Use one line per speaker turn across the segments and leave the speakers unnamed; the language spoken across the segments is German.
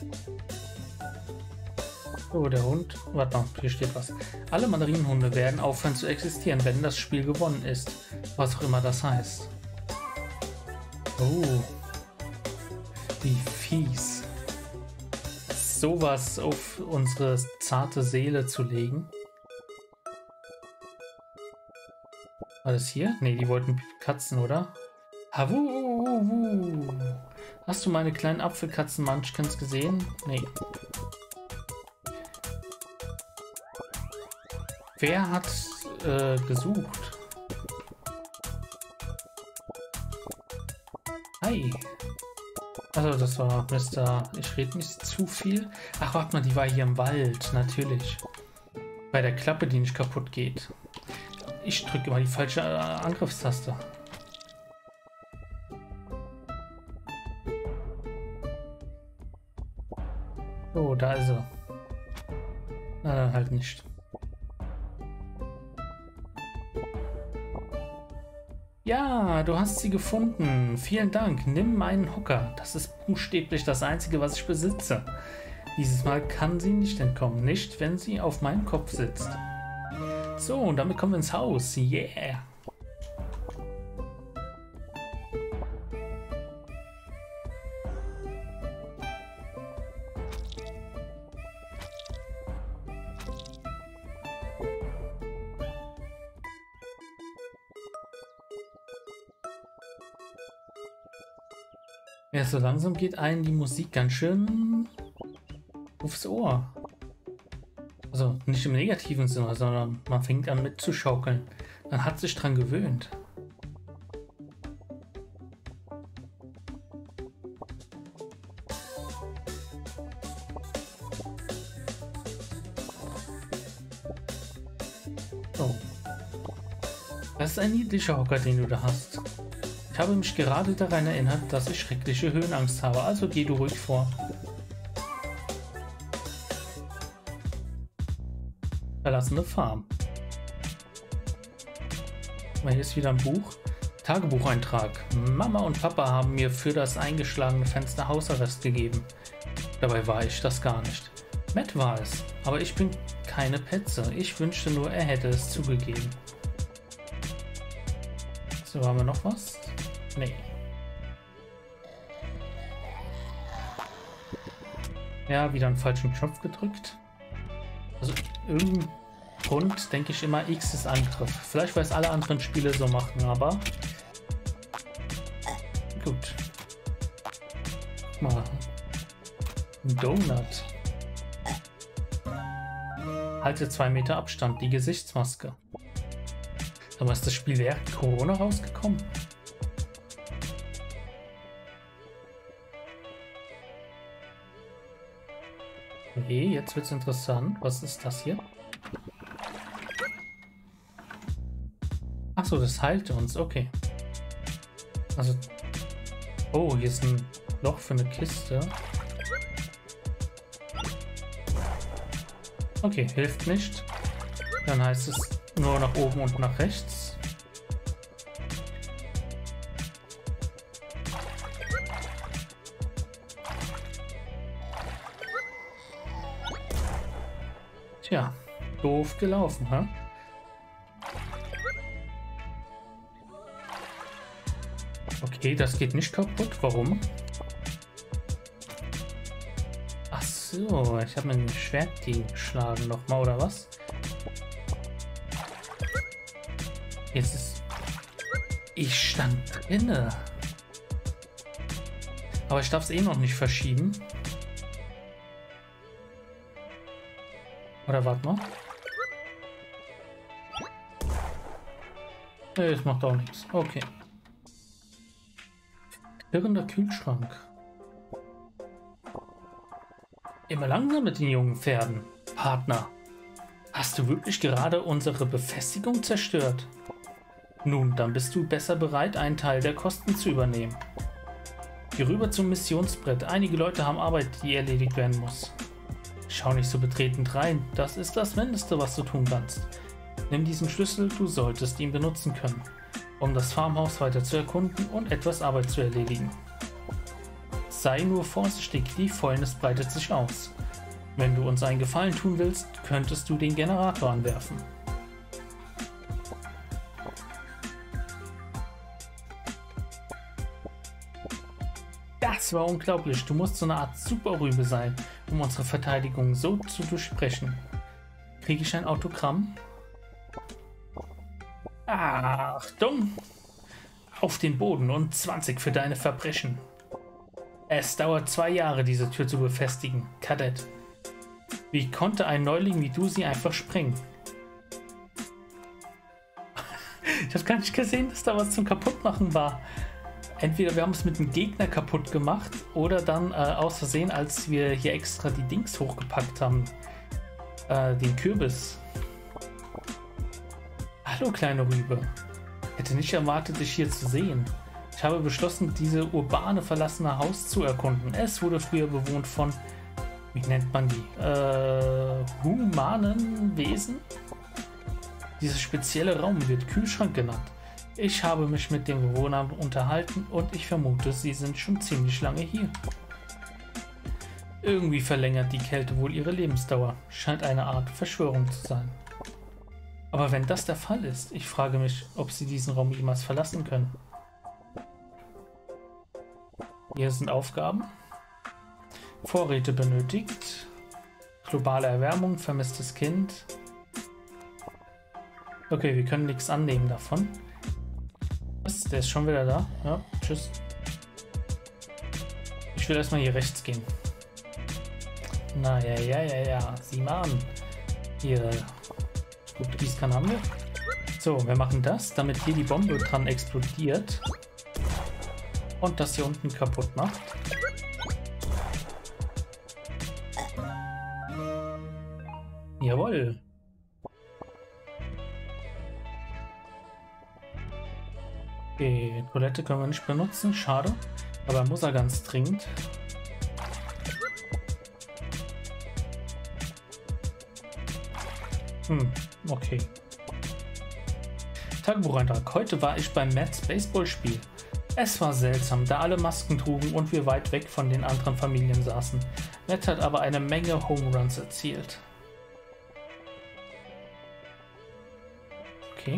Oh, der Hund. Warte mal, hier steht was. Alle Mandarinenhunde werden aufhören zu existieren, wenn das Spiel gewonnen ist. Was auch immer das heißt. Oh. Wie fies. Sowas auf unsere zarte Seele zu legen. War das hier? Ne, die wollten Katzen, oder? Hawu. Hast du meine kleinen Apfelkatzen-Munchkins gesehen? Nee. Wer hat gesucht? Hi. Also das war Mr. Ich rede nicht zu viel. Ach, warte mal, die war hier im Wald. Natürlich. Bei der Klappe, die nicht kaputt geht. Ich drücke immer die falsche Angriffstaste. Oh, da ist er. Na, dann halt nicht. Ja, du hast sie gefunden. Vielen Dank. Nimm meinen Hocker. Das ist buchstäblich das Einzige, was ich besitze. Dieses Mal kann sie nicht entkommen. Nicht, wenn sie auf meinem Kopf sitzt. So, und damit kommen wir ins Haus. Yeah. Ja, so langsam geht einem die Musik ganz schön aufs Ohr. Also nicht im negativen Sinne, sondern man fängt an mitzuschaukeln. Man hat sich dran gewöhnt. Oh. Das ist ein niedlicher Hocker, den du da hast. Ich habe mich gerade daran erinnert, dass ich schreckliche Höhenangst habe, also geh du ruhig vor. Verlassene Farm. Hier ist wieder ein Buch. Tagebucheintrag. Mama und Papa haben mir für das eingeschlagene Fenster Hausarrest gegeben. Dabei war ich das gar nicht. Matt war es, aber ich bin keine Petze. Ich wünschte nur, er hätte es zugegeben. So, haben wir noch was? Nee. Ja, wieder einen falschen Knopf gedrückt. Also irgendein Grund denke ich immer, X ist Angriff. Vielleicht weil es alle anderen Spiele so machen, aber gut. Guck mal. Ein Donut. Halte 2 Meter Abstand, die Gesichtsmaske. Aber ist das Spiel während Corona rausgekommen? Okay, jetzt wird's interessant. Was ist das hier? Achso, das heilt uns. Okay. Also. Oh, hier ist ein Loch für eine Kiste. Okay, hilft nicht. Dann heißt es nur nach oben und nach rechts. Tja, doof gelaufen, ha? Okay, das geht nicht kaputt. Warum? Ach so, ich habe mir ein Schwert geschlagen nochmal, oder was? Jetzt ist... Ich stand drinne. Aber ich darf es eh noch nicht verschieben. Oder warte mal. Nee, das macht auch nichts. Okay. Klirrender Kühlschrank. Immer langsam mit den jungen Pferden. Partner, hast du wirklich gerade unsere Befestigung zerstört? Nun, dann bist du besser bereit, einen Teil der Kosten zu übernehmen. Geh rüber zum Missionsbrett. Einige Leute haben Arbeit, die erledigt werden muss. Schau nicht so betretend rein. Das ist das Mindeste, was du tun kannst. Nimm diesen Schlüssel, du solltest ihn benutzen können, um das Farmhaus weiter zu erkunden und etwas Arbeit zu erledigen. Sei nur vorsichtig, die Fäulnis breitet sich aus. Wenn du uns einen Gefallen tun willst, könntest du den Generator anwerfen. Das war unglaublich. Du musst so eine Art Superrübe sein, um unsere Verteidigung so zu durchbrechen. Kriege ich ein Autogramm? Achtung! Auf den Boden und 20 für deine Verbrechen. Es dauert 2 Jahre, diese Tür zu befestigen. Kadett. Wie konnte ein Neuling wie du sie einfach sprengen? Ich habe gar nicht gesehen, dass da was zum Kaputtmachen war. Entweder wir haben es mit dem Gegner kaputt gemacht oder dann aus Versehen, als wir hier extra die Dings hochgepackt haben. Den Kürbis. Hallo kleine Rübe. Hätte nicht erwartet, dich hier zu sehen. Ich habe beschlossen, diese urbane verlassene Haus zu erkunden. Es wurde früher bewohnt von, wie nennt man die? Humanen Wesen? Dieser spezielle Raum wird Kühlschrank genannt. Ich habe mich mit den Bewohnern unterhalten und ich vermute, sie sind schon ziemlich lange hier. Irgendwie verlängert die Kälte wohl ihre Lebensdauer. Scheint eine Art Verschwörung zu sein. Aber wenn das der Fall ist, ich frage mich, ob sie diesen Raum jemals verlassen können. Hier sind Aufgaben. Vorräte benötigt. Globale Erwärmung, vermisstes Kind. Okay, wir können nichts annehmen davon. Der ist schon wieder da. Ja, tschüss. Ich will erstmal hier rechts gehen. Na ja. Sieh mal an. Hier. Gut, Gießkanne haben wir. So, wir machen das, damit hier die Bombe dran explodiert. Und das hier unten kaputt macht. Jawohl. Okay, Toilette können wir nicht benutzen, schade. Aber muss er ganz dringend. Okay. Tagebucheintrag. Heute war ich beim Mets Baseballspiel. Es war seltsam, da alle Masken trugen und wir weit weg von den anderen Familien saßen. Matt hat aber eine Menge Home Runs erzielt. Okay.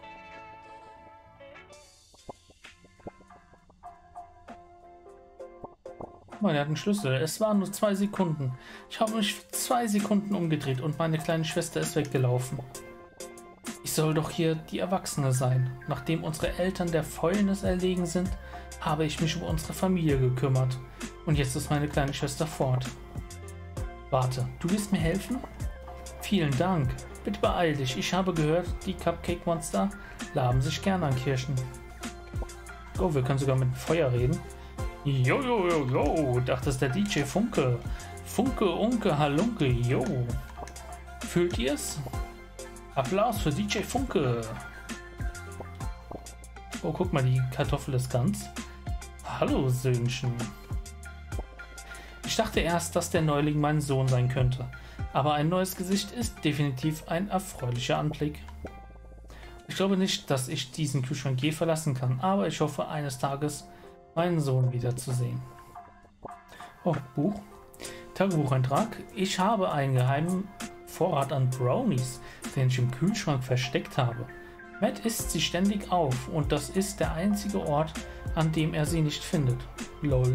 Oh, der hat einen Schlüssel. Es waren nur 2 Sekunden. Ich habe mich für 2 Sekunden umgedreht und meine kleine Schwester ist weggelaufen. Ich soll doch hier die Erwachsene sein. Nachdem unsere Eltern der Fäulnis erlegen sind, habe ich mich um unsere Familie gekümmert. Und jetzt ist meine kleine Schwester fort. Warte, du willst mir helfen? Vielen Dank. Bitte beeil dich. Ich habe gehört, die Cupcake-Monster laben sich gern an Kirschen. Oh, wir können sogar mit Feuer reden. Jo, dachte es der DJ Funke. Funke, Unke, Halunke, jo. Fühlt ihr's? Applaus für DJ Funke. Oh, guck mal, die Kartoffel ist ganz. Hallo, Söhnchen. Ich dachte erst, dass der Neuling mein Sohn sein könnte. Aber ein neues Gesicht ist definitiv ein erfreulicher Anblick. Ich glaube nicht, dass ich diesen Kühlschrank je verlassen kann, aber ich hoffe, eines Tages meinen Sohn wiederzusehen. Oh, Buch. Tagebucheintrag. Ich habe einen geheimen Vorrat an Brownies, den ich im Kühlschrank versteckt habe. Matt isst sie ständig auf und das ist der einzige Ort, an dem er sie nicht findet. Lol.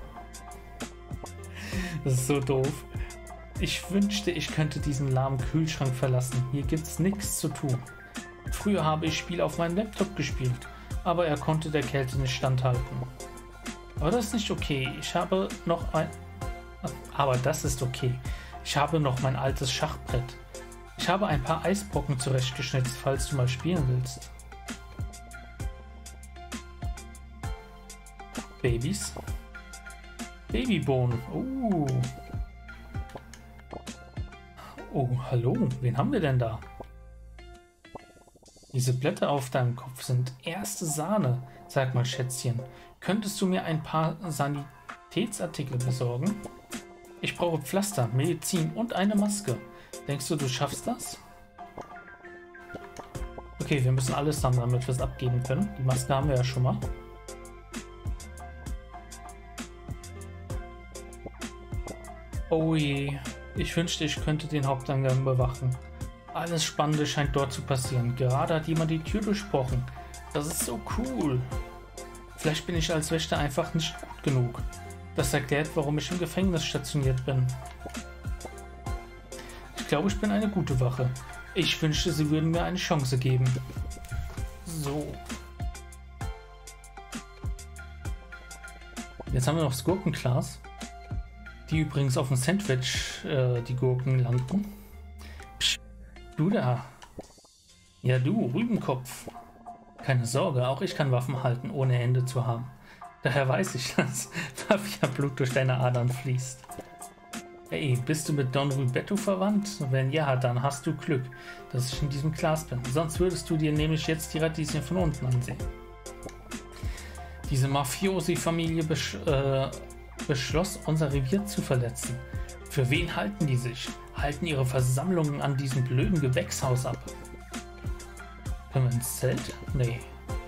Das ist so doof. Ich wünschte, ich könnte diesen lahmen Kühlschrank verlassen. Hier gibt's nichts zu tun. Früher habe ich Spiele auf meinem Laptop gespielt, aber er konnte der Kälte nicht standhalten. Aber das ist nicht okay. Ich habe noch ein... Aber das ist okay. Ich habe noch mein altes Schachbrett. Ich habe ein paar Eisbrocken zurechtgeschnitzt, falls du mal spielen willst. Babys. Babybohnen. Oh, hallo. Wen haben wir denn da? Diese Blätter auf deinem Kopf sind erste Sahne. Sag mal, Schätzchen, könntest du mir ein paar Sanitätsartikel besorgen? Ich brauche Pflaster, Medizin und eine Maske. Denkst du, du schaffst das? Okay, wir müssen alles haben, damit wir es abgeben können. Die Maske haben wir ja schon mal. Oh je, ich wünschte, ich könnte den Haupteingang bewachen. Alles Spannende scheint dort zu passieren. Gerade hat jemand die Tür durchbrochen. Das ist so cool. Vielleicht bin ich als Wächter einfach nicht gut genug. Das erklärt, warum ich im Gefängnis stationiert bin. Ich glaube, ich bin eine gute Wache. Ich wünschte, sie würden mir eine Chance geben. So. Jetzt haben wir noch das Gurkenglas. Die übrigens auf dem Sandwich die Gurken landen. Psst, du da. Ja du, Rübenkopf. Keine Sorge, auch ich kann Waffen halten, ohne Hände zu haben. Daher weiß ich, dass Mafia-Blut durch deine Adern fließt. Hey, bist du mit Don Rubetto verwandt? Wenn ja, dann hast du Glück, dass ich in diesem Glas bin. Sonst würdest du dir nämlich jetzt die Radieschen von unten ansehen. Diese Mafiosi-Familie beschloss, unser Revier zu verletzen. Für wen halten die sich? Halten ihre Versammlungen an diesem blöden Gewächshaus ab? Können wir ins Zelt? Nee.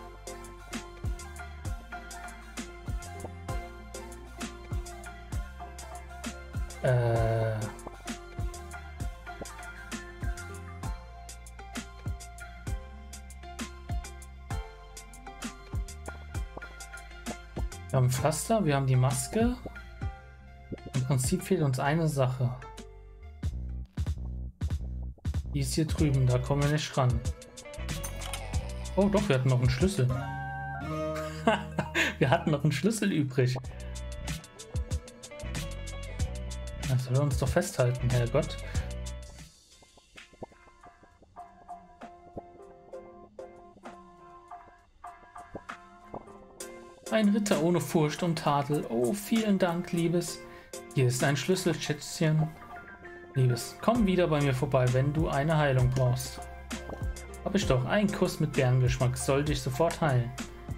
Wir haben Pflaster, wir haben die Maske. Im Prinzip fehlt uns eine Sache. Die ist hier drüben, da kommen wir nicht ran. Oh doch, wir hatten noch einen Schlüssel. Wir hatten noch einen Schlüssel übrig. Das soll uns doch festhalten, Herrgott. Ein Ritter ohne Furcht und Tadel. Oh, vielen Dank, Liebes. Hier ist ein Schlüsselschätzchen. Liebes, komm wieder bei mir vorbei, wenn du eine Heilung brauchst. Hab ich doch. Ein Kuss mit Bärengeschmack soll dich sofort heilen.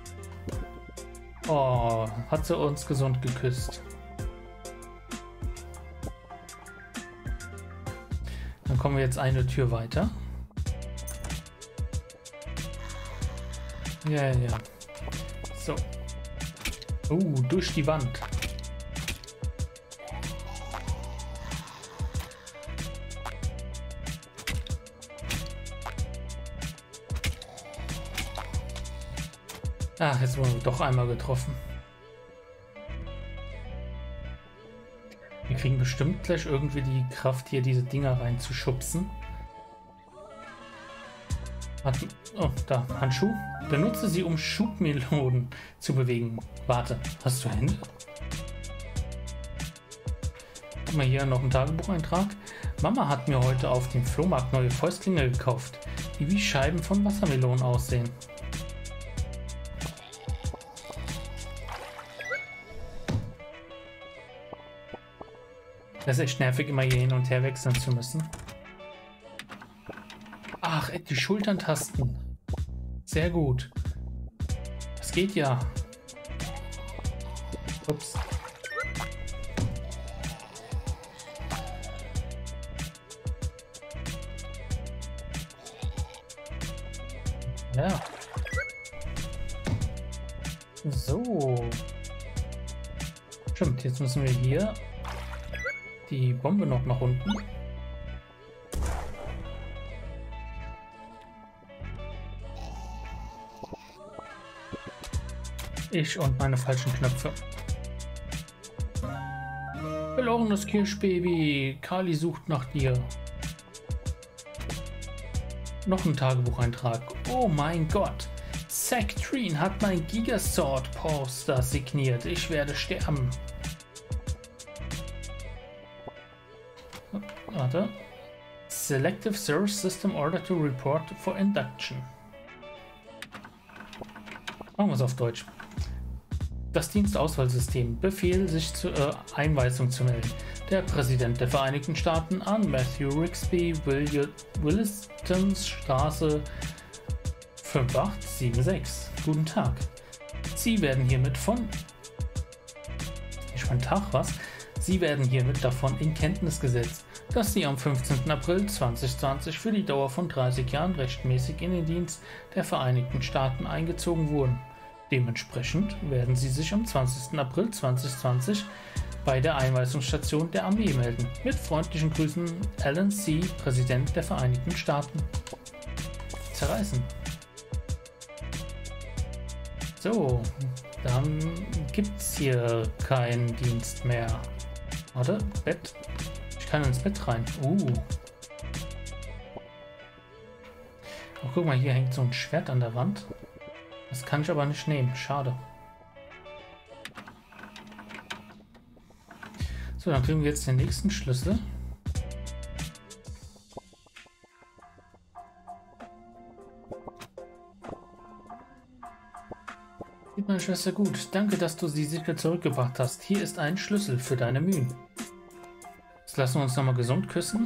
Oh, hat sie uns gesund geküsst. Dann kommen wir jetzt eine Tür weiter. Ja, ja. So. Durch die Wand. Ach, jetzt wurden wir doch einmal getroffen. Wir kriegen bestimmt gleich irgendwie die Kraft, hier diese Dinger reinzuschubsen. Oh, da, Handschuh. Benutze sie, um Schubmelonen zu bewegen. Warte, hast du Hände? Guck mal, hier noch ein Tagebucheintrag. Mama hat mir heute auf dem Flohmarkt neue Fäustlinge gekauft, die wie Scheiben von Wassermelonen aussehen. Das ist echt nervig, immer hier hin und her wechseln zu müssen. Ach, die Schulterntasten. Sehr gut. Das geht ja. Ups. Ja. So. Stimmt, jetzt müssen wir hier die Bombe noch nach unten. Ich und meine falschen Knöpfe. Verlorenes Kirschbaby. Kali sucht nach dir. Noch ein Tagebucheintrag. Oh mein Gott. Zack Treen hat mein Gigasword Poster signiert. Ich werde sterben. Warte. Selective Service System Order to Report for Induction. Machen wir es auf Deutsch. Das Dienstauswahlsystem. Befehl, sich zur Einweisung zu melden. Der Präsident der Vereinigten Staaten an Matthew Rixby, Willistonstraße 5876. Guten Tag. Sie werden hiermit Sie werden hiermit davon in Kenntnis gesetzt, dass Sie am 15. April 2020 für die Dauer von 30 Jahren rechtmäßig in den Dienst der Vereinigten Staaten eingezogen wurden. Dementsprechend werden Sie sich am 20. April 2020 bei der Einweisungsstation der Armee melden. Mit freundlichen Grüßen, Alan C., Präsident der Vereinigten Staaten. Zerreißen. So, dann gibt's hier keinen Dienst mehr. Warte, Bett. Ich kann ins Bett rein. Oh, guck mal, hier hängt so ein Schwert an der Wand. Das kann ich aber nicht nehmen. Schade. So, dann kriegen wir jetzt den nächsten Schlüssel. Geht meine Schwester gut. Danke, dass du sie sicher zurückgebracht hast. Hier ist ein Schlüssel für deine Mühen. Jetzt lassen wir uns nochmal gesund küssen.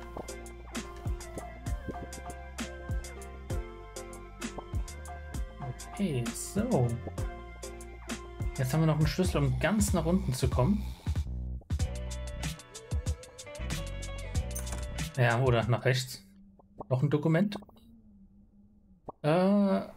Okay, so. Jetzt haben wir noch einen Schlüssel, um ganz nach unten zu kommen. Ja, oder nach rechts. Noch ein Dokument. Wir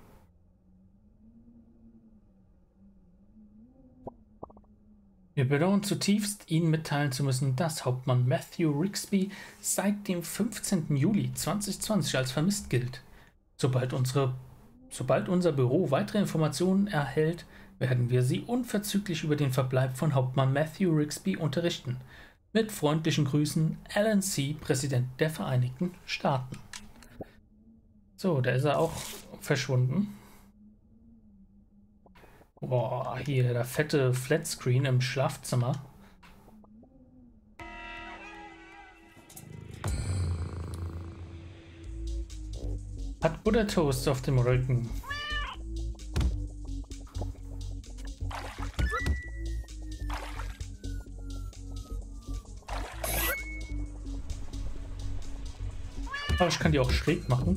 bedauern zutiefst, Ihnen mitteilen zu müssen, dass Hauptmann Matthew Rigsby seit dem 15. Juli 2020 als vermisst gilt. Sobald unser Büro weitere Informationen erhält, werden wir Sie unverzüglich über den Verbleib von Hauptmann Matthew Rigsby unterrichten. Mit freundlichen Grüßen, Alan C., Präsident der Vereinigten Staaten. So, da ist er auch verschwunden. Boah, hier der fette Flatscreen im Schlafzimmer. Hat Buttertoast auf dem Rücken. Aber ich kann die auch schräg machen.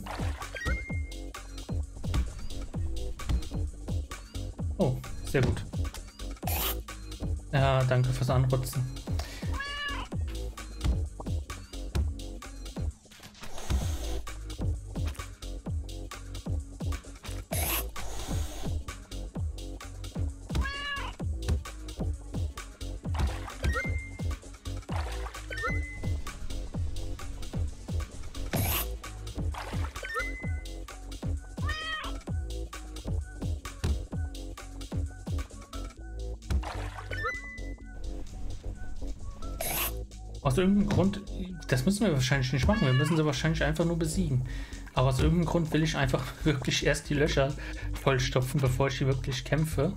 Oh, sehr gut. Ja, danke fürs Anrutzen. Aus irgendeinem Grund, das müssen wir wahrscheinlich nicht machen, wir müssen sie wahrscheinlich einfach nur besiegen. Aber aus irgendeinem Grund will ich einfach wirklich erst die Löcher vollstopfen, bevor ich hier wirklich kämpfe.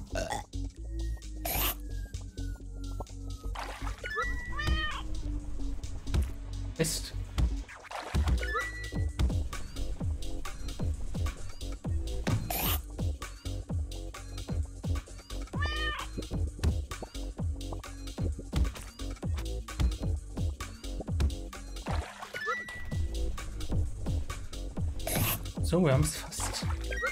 Mist. So, wir haben es fast.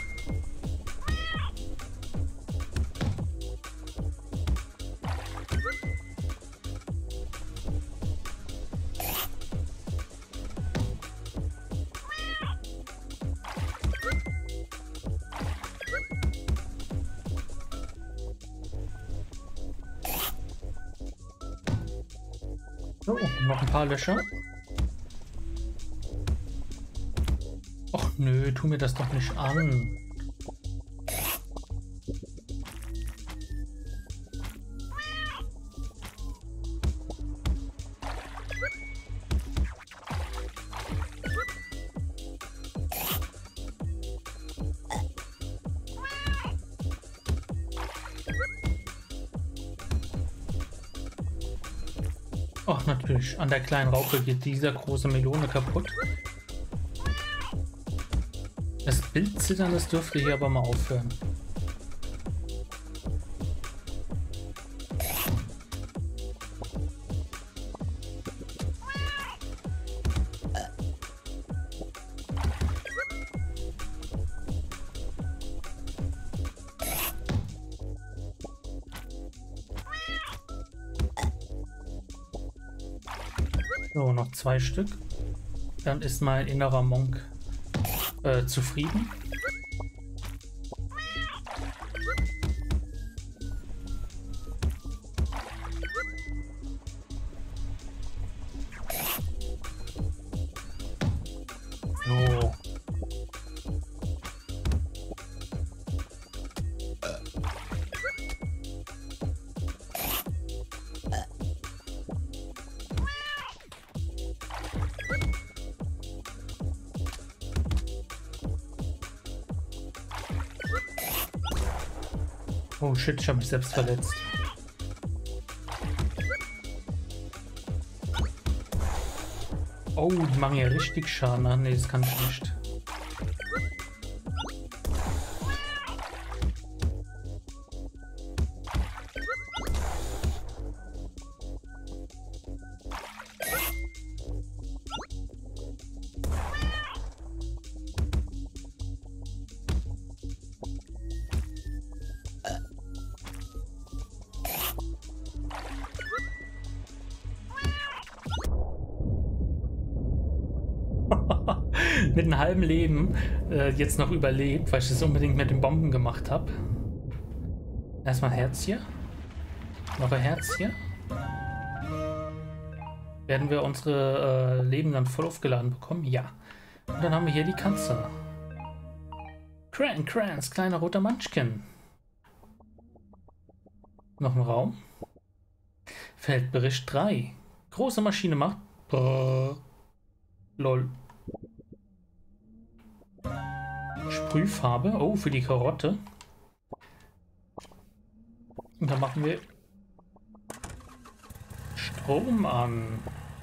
So, noch ein paar Löcher. Och nö, tu mir das doch nicht an. Och, natürlich. An der kleinen Raupe geht dieser große Melone kaputt. Das Bildzittern, das dürfte hier aber mal aufhören. So, noch 2 Stück. Dann ist mein innerer Monk zufrieden. Oh shit, ich habe mich selbst verletzt. Oh, die machen ja richtig Schaden. Ne, das kann ich nicht. Mit einem halben Leben jetzt noch überlebt, weil ich das unbedingt mit den Bomben gemacht habe. Erstmal Herz hier. Noch ein Herz hier. Werden wir unsere Leben dann voll aufgeladen bekommen? Ja. Und dann haben wir hier die Katze. Krans, kleiner roter Munchkin. Noch ein Raum. Feldbericht 3. Große Maschine macht. Brrr. Lol. Sprühfarbe. Oh, für die Karotte. Und dann machen wir Strom an.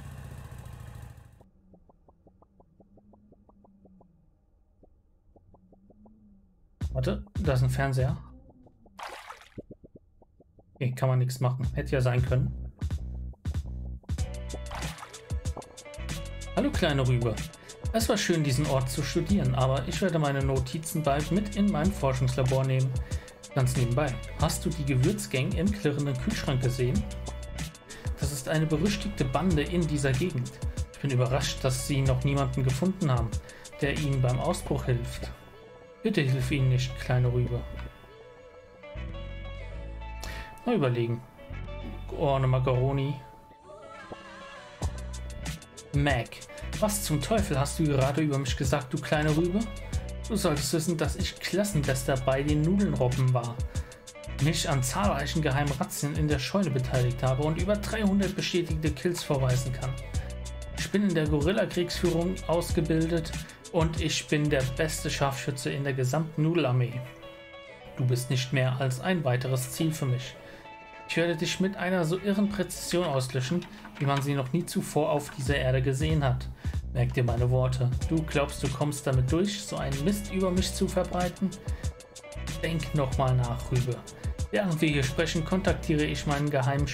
Warte, da ist ein Fernseher. Okay, kann man nichts machen. Hätte ja sein können. Hallo kleine Rübe. Es war schön, diesen Ort zu studieren, aber ich werde meine Notizen bald mit in mein Forschungslabor nehmen. Ganz nebenbei, hast du die Gewürzgang im klirrenden Kühlschrank gesehen? Das ist eine berüchtigte Bande in dieser Gegend. Ich bin überrascht, dass sie noch niemanden gefunden haben, der ihnen beim Ausbruch hilft. Bitte hilf ihnen nicht, kleine Rübe. Mal überlegen. Oh, eine Macaroni. Mac. Was zum Teufel hast du gerade über mich gesagt, du kleine Rübe? Du solltest wissen, dass ich Klassenbester bei den Nudelnrobben war, mich an zahlreichen geheimen Razzien in der Scheune beteiligt habe und über 300 bestätigte Kills vorweisen kann. Ich bin in der Gorilla-Kriegsführung ausgebildet und ich bin der beste Scharfschütze in der gesamten Nudelarmee. Du bist nicht mehr als ein weiteres Ziel für mich. Ich werde dich mit einer so irren Präzision auslöschen, wie man sie noch nie zuvor auf dieser Erde gesehen hat. Merk dir meine Worte. Du glaubst, du kommst damit durch, so einen Mist über mich zu verbreiten? Denk nochmal nach, Rübe. Während wir hier sprechen, kontaktiere ich mein geheimes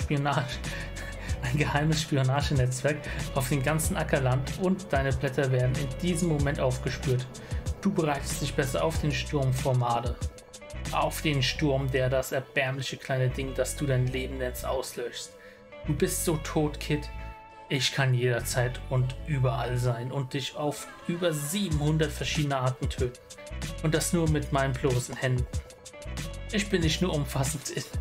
Spionagenetzwerk auf den ganzen Ackerland und deine Blätter werden in diesem Moment aufgespürt. Du bereitest dich besser auf den Sturm vor Made. Auf den Sturm, der das erbärmliche kleine Ding, das du dein Leben nennst, auslöschst. Du bist so tot, Kid. Ich kann jederzeit und überall sein und dich auf über 700 verschiedene Arten töten. Und das nur mit meinen bloßen Händen. Ich bin nicht nur umfassend in...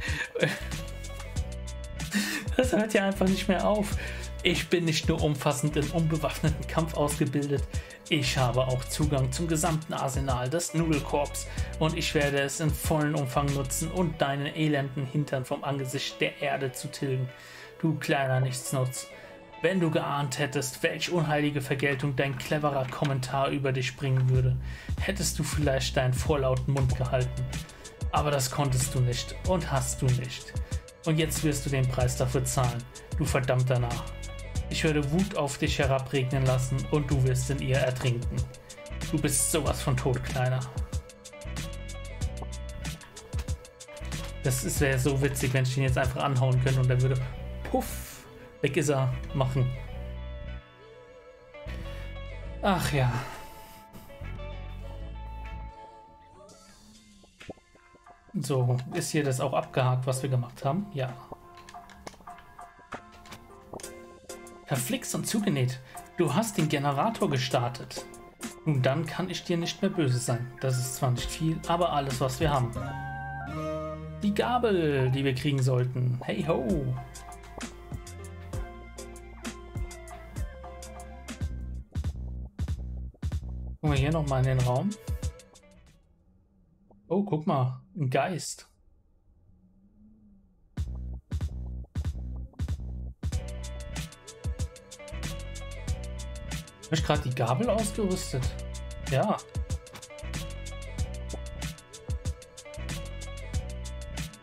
Das hört ja einfach nicht mehr auf. Ich bin nicht nur umfassend im unbewaffneten Kampf ausgebildet. Ich habe auch Zugang zum gesamten Arsenal des Nudelkorps und ich werde es in vollen Umfang nutzen und deinen elenden Hintern vom Angesicht der Erde zu tilgen. Du kleiner Nichtsnutz. Wenn du geahnt hättest, welch unheilige Vergeltung dein cleverer Kommentar über dich bringen würde, hättest du vielleicht deinen vorlauten Mund gehalten. Aber das konntest du nicht und hast du nicht. Und jetzt wirst du den Preis dafür zahlen, du verdammter Narr. Ich werde Wut auf dich herabregnen lassen und du wirst in ihr ertrinken. Du bist sowas von tot, Kleiner. Das wäre so witzig, wenn ich ihn jetzt einfach anhauen könnte und er würde puff. Weg ist er, machen. Ach ja. So, ist hier das auch abgehakt, was wir gemacht haben? Ja. Verflixt und zugenäht. Du hast den Generator gestartet. Nun dann kann ich dir nicht mehr böse sein. Das ist zwar nicht viel, aber alles, was wir haben. Die Gabel, die wir kriegen sollten. Hey ho. Gucken wir hier nochmal in den Raum. Oh, guck mal, ein Geist. Habe ich gerade die Gabel ausgerüstet? Ja.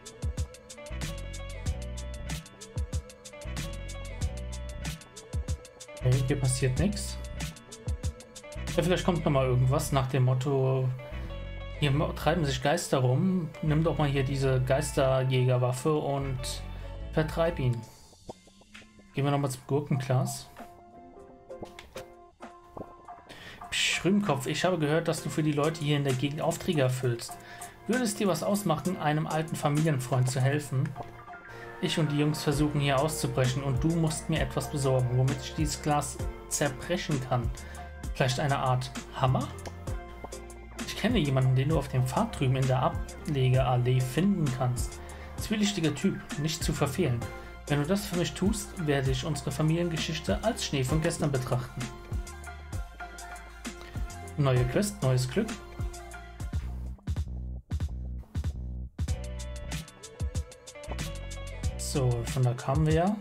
Okay, hier passiert nichts. Ja, vielleicht kommt noch mal irgendwas nach dem Motto, hier treiben sich Geister rum. Nimm doch mal hier diese Geisterjägerwaffe und vertreib ihn. Gehen wir nochmal zum Gurkenglas. Psch, Rübenkopf, ich habe gehört, dass du für die Leute hier in der Gegend Aufträge erfüllst. Würde es dir was ausmachen, einem alten Familienfreund zu helfen? Ich und die Jungs versuchen hier auszubrechen und du musst mir etwas besorgen, womit ich dieses Glas zerbrechen kann. Vielleicht eine Art Hammer? Ich kenne jemanden, den du auf dem Pfad drüben in der Ablegeallee finden kannst. Zwielichtiger Typ, nicht zu verfehlen. Wenn du das für mich tust, werde ich unsere Familiengeschichte als Schnee von gestern betrachten. Neue Quest, neues Glück. So, von da kamen wir ja.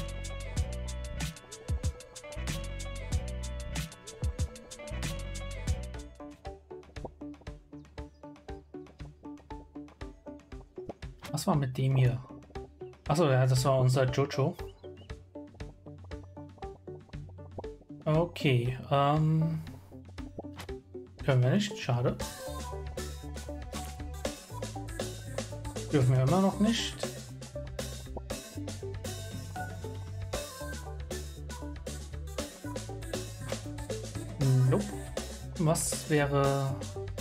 Was war mit dem hier? Achso, ja, das war unser Jojo. Okay, können wir nicht, schade. Dürfen wir immer noch nicht. Nope. Was wäre...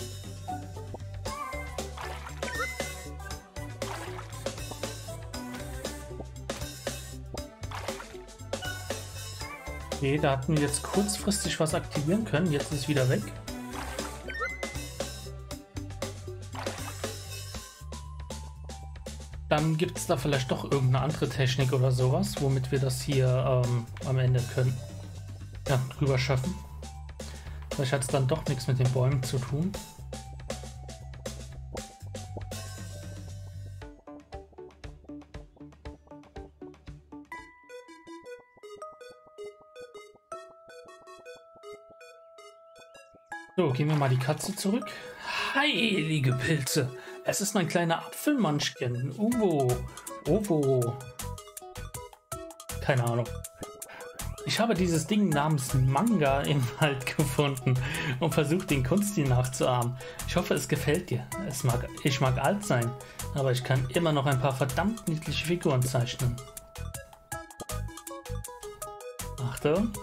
Okay, da hatten wir jetzt kurzfristig was aktivieren können. Jetzt ist es wieder weg. Dann gibt es da vielleicht doch irgendeine andere Technik oder sowas, womit wir das hier am Ende können. Ja, drüber schaffen. Vielleicht hat es dann doch nichts mit den Bäumen zu tun. So, gehen wir mal die Katze zurück. Heilige Pilze! Es ist mein kleiner Apfelmunchkin. Ovo. Keine Ahnung. Ich habe dieses Ding namens Manga im Wald gefunden und versucht, den Kunststil nachzuahmen. Ich hoffe, es gefällt dir. Ich mag alt sein, aber ich kann immer noch ein paar verdammt niedliche Figuren zeichnen. Achtung.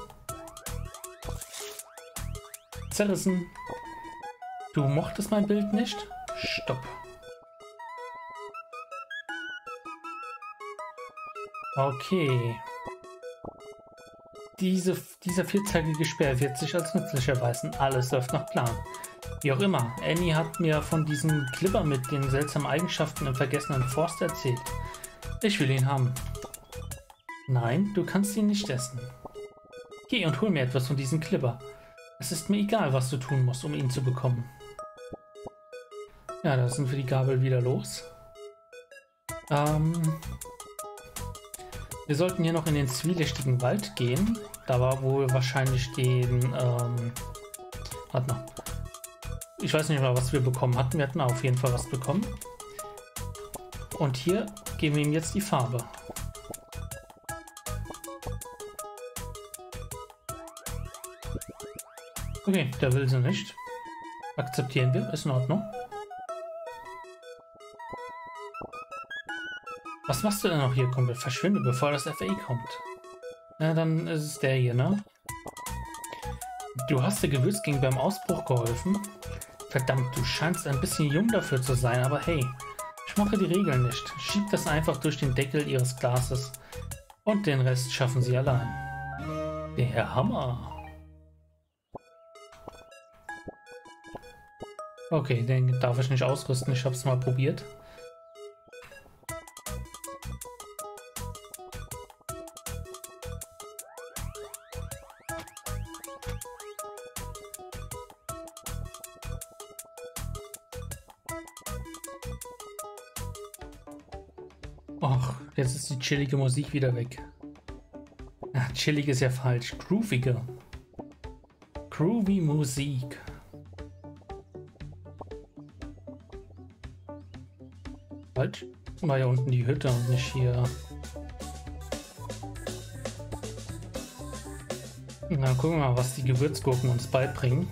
Zerrissen. Du mochtest mein Bild nicht? Stopp. Okay. Dieser vierzeigige Speer wird sich als nützlich erweisen. Alles läuft nach Plan. Wie auch immer, Annie hat mir von diesem Clipper mit den seltsamen Eigenschaften im vergessenen Forst erzählt. Ich will ihn haben. Nein, du kannst ihn nicht essen. Geh und hol mir etwas von diesem Clipper. Es ist mir egal, was du tun musst, um ihn zu bekommen. Ja, da sind wir die Gabel wieder los. Wir sollten hier noch in den zwielichtigen Wald gehen. Da war wohl wahrscheinlich den... warte mal. Ich weiß nicht mal, was wir bekommen hatten. Wir hatten auf jeden Fall was bekommen. Und hier geben wir ihm jetzt die Farbe. Okay, der will sie nicht. Akzeptieren wir, ist in Ordnung. Was machst du denn noch hier, Kumpel? Verschwinde, bevor das FA kommt. Na, dann ist es der hier, ne? Du hast der Gewürzgang beim Ausbruch geholfen. Verdammt, du scheinst ein bisschen jung dafür zu sein, aber hey, ich mache die Regeln nicht. Schieb das einfach durch den Deckel ihres Glases. Und den Rest schaffen sie allein. Der Hammer. Okay, den darf ich nicht ausrüsten. Ich habe es mal probiert. Och, jetzt ist die chillige Musik wieder weg. Ach, chillig ist ja falsch. Groovige. Groovy Musik. Falsch. War ja unten die Hütte und nicht hier. Na, gucken wir mal, was die Gewürzgurken uns beibringen.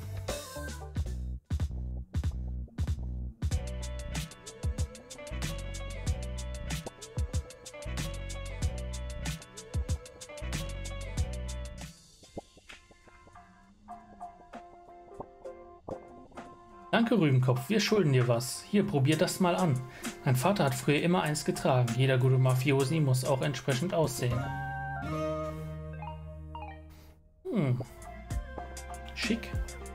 Danke, Rübenkopf, wir schulden dir was. Hier, probier das mal an. Mein Vater hat früher immer eins getragen. Jeder gute Mafiosi muss auch entsprechend aussehen. Schick.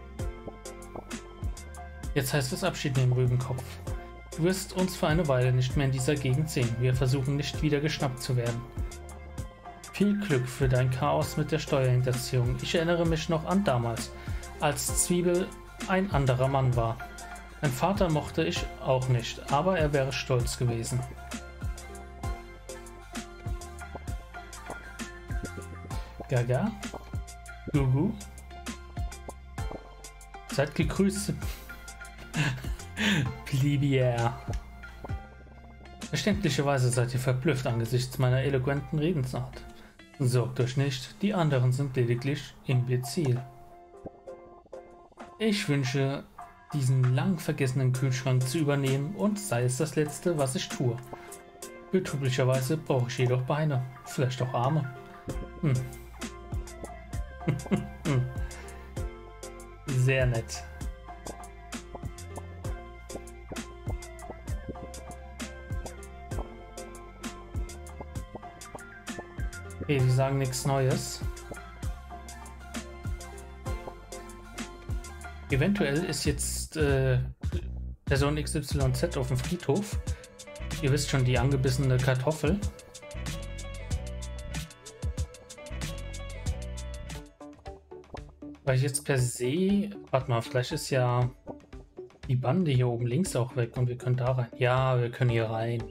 Jetzt heißt es Abschied nehmen, Rübenkopf. Du wirst uns für eine Weile nicht mehr in dieser Gegend sehen. Wir versuchen nicht wieder geschnappt zu werden. Viel Glück für dein Chaos mit der Steuerhinterziehung. Ich erinnere mich noch an damals, als Zwiebel ein anderer Mann war. Mein Vater mochte ich auch nicht, aber er wäre stolz gewesen. Gaga? Gugu? Seid gegrüßt. Plebier. Verständlicherweise seid ihr verblüfft angesichts meiner eloquenten Redensart. Sorgt euch nicht, die anderen sind lediglich imbezil. Ich wünsche, diesen lang vergessenen Kühlschrank zu übernehmen und sei es das Letzte, was ich tue. Betrüblicherweise brauche ich jedoch Beine, vielleicht auch Arme. Sehr nett. Okay, die sagen nichts Neues. Eventuell ist jetzt Person XYZ auf dem Friedhof. Ihr wisst schon, die angebissene Kartoffel. Weil ich jetzt per se... Warte mal, vielleicht ist ja die Bande hier oben links auch weg und wir können da rein. Ja, wir können hier rein.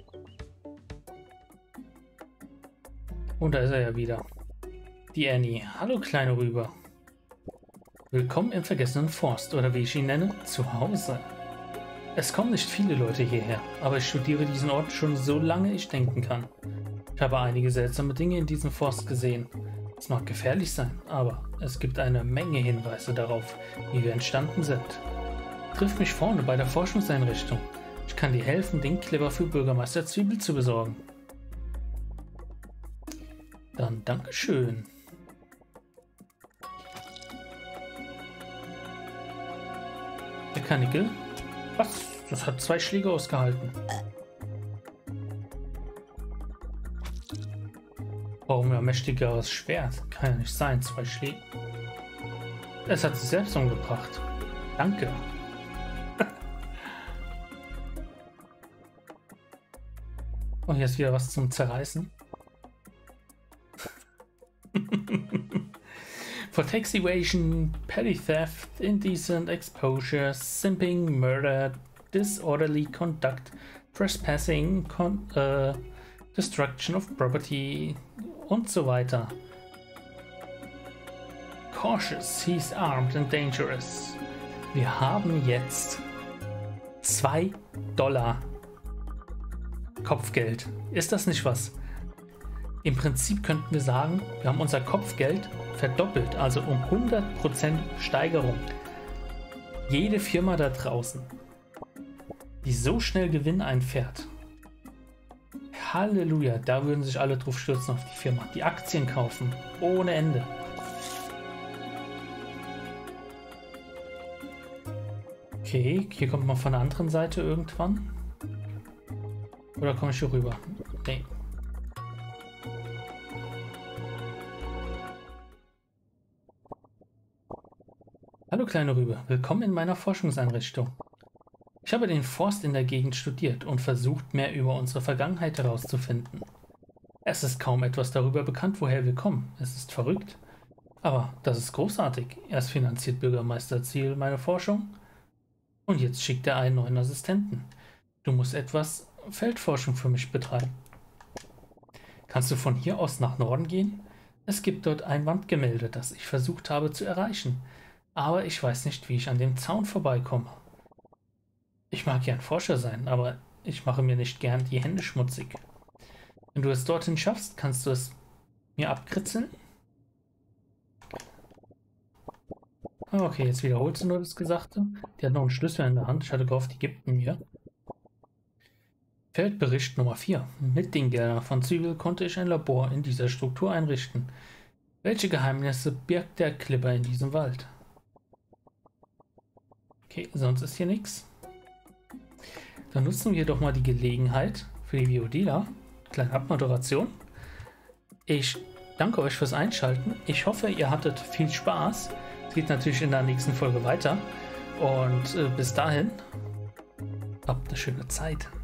Und da ist er ja wieder. Die Annie. Hallo, kleine Rüber. Willkommen im vergessenen Forst, oder wie ich ihn nenne, zu Hause. Es kommen nicht viele Leute hierher, aber ich studiere diesen Ort schon so lange ich denken kann. Ich habe einige seltsame Dinge in diesem Forst gesehen. Es mag gefährlich sein, aber es gibt eine Menge Hinweise darauf, wie wir entstanden sind. Triff mich vorne bei der Forschungseinrichtung. Ich kann dir helfen, den Kleber für Bürgermeister Zwiebel zu besorgen. Dann Dankeschön. Der Karnickel? Was? Das hat 2 Schläge ausgehalten. Warum ein mächtigeres Schwert? Kann ja nicht sein, 2 Schläge. Es hat sich selbst umgebracht. Danke. Und hier ist wieder was zum Zerreißen. For tax evasion, petty theft, indecent exposure, simping, murder, disorderly conduct, trespassing, destruction of property und so weiter. Cautious, he's armed and dangerous. Wir haben jetzt $2 Kopfgeld. Ist das nicht was? Im Prinzip könnten wir sagen, wir haben unser Kopfgeld verdoppelt, also um 100% Steigerung. Jede Firma da draußen, die so schnell Gewinn einfährt, Halleluja, da würden sich alle drauf stürzen auf die Firma. Die Aktien kaufen, ohne Ende. Okay, hier kommt man von der anderen Seite irgendwann. Oder komme ich hier rüber? Nee. Hallo kleine Rübe, willkommen in meiner Forschungseinrichtung. Ich habe den Forst in der Gegend studiert und versucht, mehr über unsere Vergangenheit herauszufinden. Es ist kaum etwas darüber bekannt, woher wir kommen. Es ist verrückt. Aber das ist großartig. Erst finanziert Bürgermeister Ziel meine Forschung und jetzt schickt er einen neuen Assistenten. Du musst etwas Feldforschung für mich betreiben. Kannst du von hier aus nach Norden gehen? Es gibt dort ein Wandgemälde, das ich versucht habe zu erreichen. Aber ich weiß nicht, wie ich an dem Zaun vorbeikomme. Ich mag ja ein Forscher sein, aber ich mache mir nicht gern die Hände schmutzig. Wenn du es dorthin schaffst, kannst du es mir abkritzeln? Okay, jetzt wiederholst du nur das Gesagte. Die hat noch einen Schlüssel in der Hand. Ich hatte gehofft, die gibt ihn mir. Feldbericht Nummer 4. Mit den Geldern von Zügel konnte ich ein Labor in dieser Struktur einrichten. Welche Geheimnisse birgt der Clipper in diesem Wald? Okay, sonst ist hier nichts. Dann nutzen wir doch mal die Gelegenheit für die VODler. Kleine Abmoderation. Ich danke euch fürs Einschalten. Ich hoffe, ihr hattet viel Spaß. Es geht natürlich in der nächsten Folge weiter. Und bis dahin, habt eine schöne Zeit.